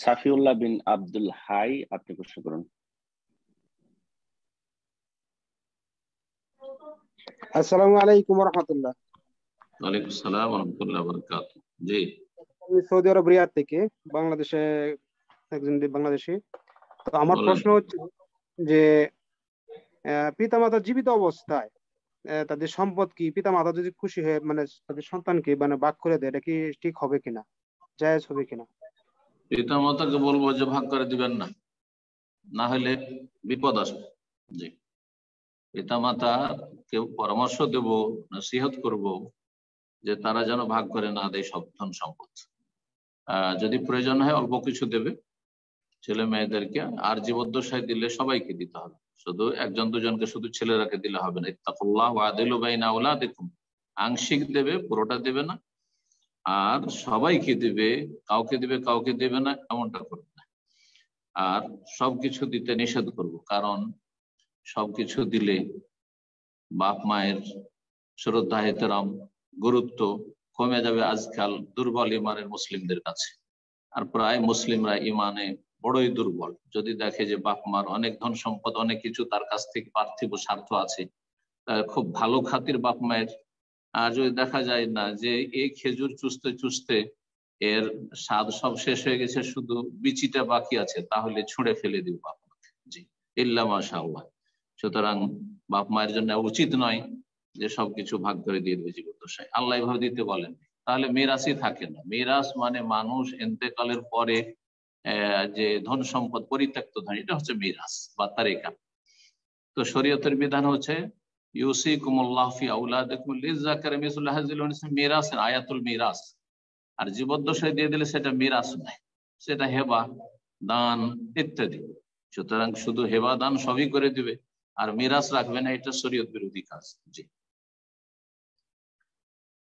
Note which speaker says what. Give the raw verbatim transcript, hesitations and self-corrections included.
Speaker 1: সাফিউল্লাহ বিন Abdul high, আপনি প্রশ্ন করুন।
Speaker 2: আসসালামু আলাইকুম ওয়া রাহমাতুল্লাহ।
Speaker 3: ওয়ালাইকুম আসসালাম ওয়া রাহমাতুল্লাহি ওয়া বারাকাতুহু। জি,
Speaker 2: আমি সৌদি আরব রিয়াদ থেকে বাংলাদেশে একজন বাংলাদেশী। তো আমার
Speaker 3: বলেন।
Speaker 2: প্রশ্ন হচ্ছে যে আহ, পিতামাতা জীবিত অবস্থায় আহ, তাদের সম্পদ কি পিতামাতা যদি খুশি হয়ে মানে তাদের সন্তানকে মানে ভাগ করে দেয়, এটা কি ঠিক হবে কিনা, জায়েজ হবে কিনা?
Speaker 3: পিতা মাতাকে বলবো যে ভাগ করে দিবেন না, না হলে বিপদ আসবে। জি, পিতা মাতা কেউ পরামর্শ দেব, নসিহত করব যে তারা যেন ভাগ করে না দেয় সব ধন সম্পদ। আহ যদি প্রয়োজন হয় অল্প কিছু দেবে ছেলে মেয়েদেরকে, আর জীবদ্দশায় দিলে সবাইকে দিতে হবে, শুধু একজন দুজনকে শুধু ছেলেরাকে দিলে হবে না। ইত্তাকুল্লাহ ওয়া আদিলু বাইনা আওলাদিকুম, আংশিক দেবে, পুরোটা দেবে না। আর সবাইকে দিবে, কাউকে দিবে কাউকে দেবে না, এমনটা করবে না। আর সবকিছু দিতে নিষেধ করব, কারণ সবকিছু দিলে বাপ মায়ের শ্রদ্ধা এহতেরাম গুরুত্ব কমে যাবে আজকাল দুর্বল ইমানের মুসলিমদের কাছে। আর প্রায় মুসলিমরা ইমানে বড়ই দুর্বল। যদি দেখে যে বাপ মার অনেক ধন সম্পদ, অনেক কিছু তার কাছ থেকে পার্থিব স্বার্থ আছে, খুব ভালো খাতির বাপ মায়ের, আর যদি দেখা যায় না যে এই খেজুর চুষতে চুষতে এর স্বাদ সব শেষ হয়ে গেছে, শুধু বিচিটা বাকি আছে, তাহলে ছুঁড়ে ফেলে দিব বাপ মাকে। জি, ইল্লা মাশাআল্লাহ। সুতরাং বাপ মায়ের জন্য উচিত নয় যে সবকিছু ভাগ করে দিয়ে দেবে জীবদ্দশায়, আল্লাহ এভাবে দিতে বলেন। তাহলে মিরাসই থাকে না। মিরাস মানে মানুষ এন্তেকালের পরে আহ যে ধন সম্পদ পরিত্যক্ত ধন, এটা হচ্ছে মিরাস বা তারিকা। তো শরীয়তের বিধান হচ্ছে ইউসিকুমুল্লাহ ফি আওলাদিকুম লিযাকারি মিসলু হাযিল উনসা, মিরাস আয়াতুল মিরাস। আর জীবদ্দশায় দিয়ে দিলে সেটা মিরাস নয়, সেটা হেবা, দান ইত্যাদি। সুতরাং শুধু হেবা দান সবই করে দিবে আর মিরাস রাখবে না, এটা শরীয়ত বিরোধী কাজ। জি।